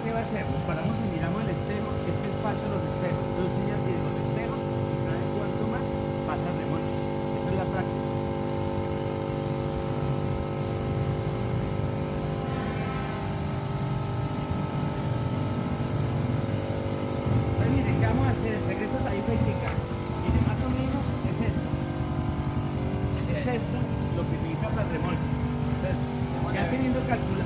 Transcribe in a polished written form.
¿qué va a hacer? Nos paramos y miramos el espejo, este es falso los espejos, entonces ya tienes los espejos y cada vez cuanto más pasa el remolque. Eso es la práctica. Entonces miren, ¿qué vamos a hacer? El secreto es ahí practicar. Miren, más o menos es esto. Es esto lo que significa para el remolque. Entonces, ya teniendo calculado